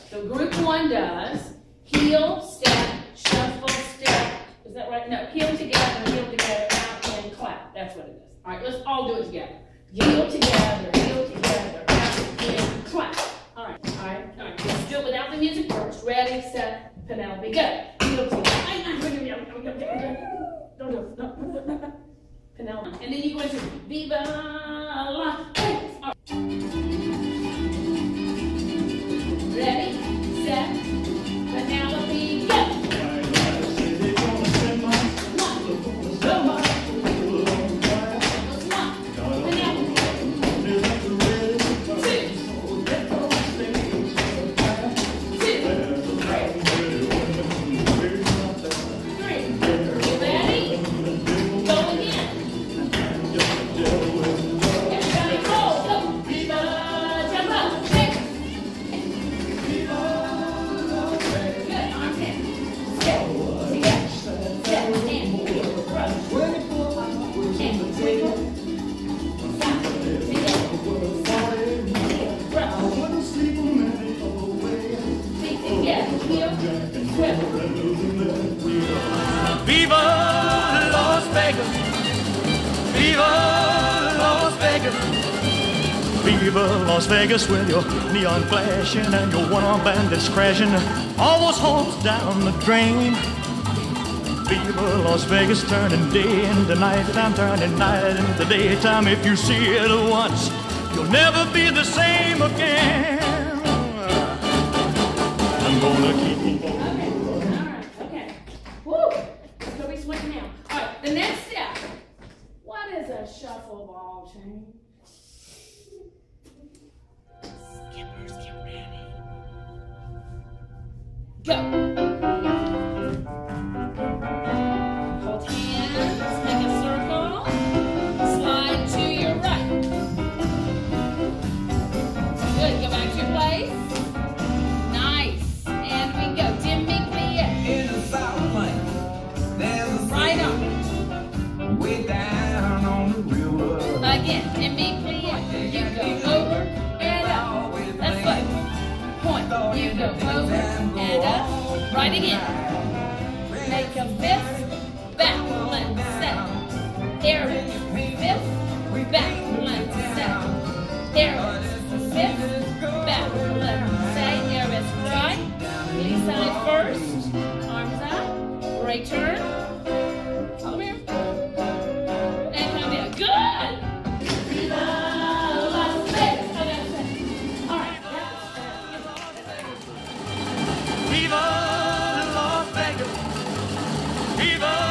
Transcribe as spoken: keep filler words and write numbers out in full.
So group one does heel, step, shuffle, step. Is that right? No, heel together, heel together, out and clap. That's what it is. All right, let's all do it together. Heel together, heel together, out and clap. All right, all right, all right. Let's do it without the music first. Ready, set, Penelope, go. Heel together. Don't do it. Penelope. And then you go into Viva la Vegas. All right. Ready, set, Penelope, go. Viva Las Vegas, Viva Las Vegas, Viva Las Vegas with your neon flashing and your one-arm bandits crashing all those hopes down the drain. Viva Las Vegas, turning day into night, and I'm turning night into daytime. If you see it once, you'll never be the same again. I'm gonna keep you. The next step. What is a shuffle ball change? Skippers, get ready. Go. Hold hands, make a circle, slide to your right. Good, go back to your place. Nice. And we go. Dimmy, plie. In the south lane, there's a right on. way down on the river. Again, and me, plie. You go over and up. That's good. Point. You go over and up. Right again. Make a fifth. Balance. Set. Aries. Fifth. Balance. Set. Aries. Fifth. Balance. Say Aries. Right. Knee side first. Arms up. Right turn. Over here. Viva Las Vegas, Viva